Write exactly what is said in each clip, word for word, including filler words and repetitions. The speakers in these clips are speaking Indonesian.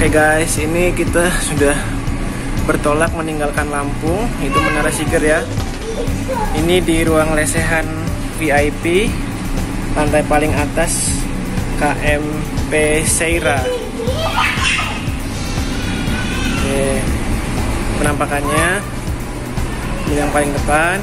Oke guys, ini kita sudah bertolak meninggalkan Lampung. Itu Menara Siger ya. Ini di ruang lesehan V I P, lantai paling atas K M P Seira. Oke, penampakannya ini yang paling depan.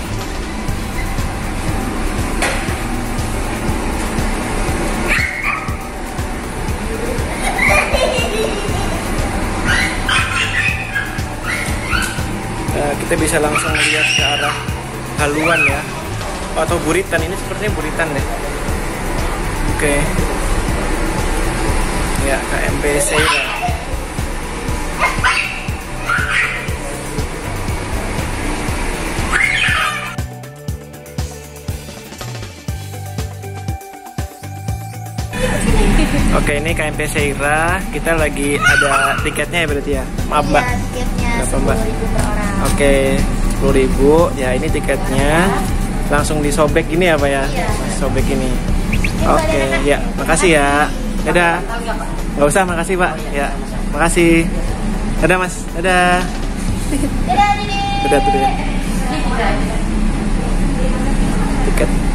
Kita bisa langsung lihat ke arah haluan ya, atau buritan. Ini sepertinya buritan deh. Oke, ya K M P Seira. Oke, ini K M P Seira. Kita lagi ada tiketnya ya berarti ya. Maaf Mbak. Ya, tiketnya Berapa, Mbak? sepuluh ribu per orang. Oke, sepuluh ribu. Ya, ini tiketnya. Langsung disobek ini ya Pak ya? Iya. Sobek ini. Oke, ya. Makasih ya. Dadah. Nggak usah, makasih Pak. Ya, makasih. Dadah Mas. Dadah. Dadah, Dede. Dadah, dadah. Tiket.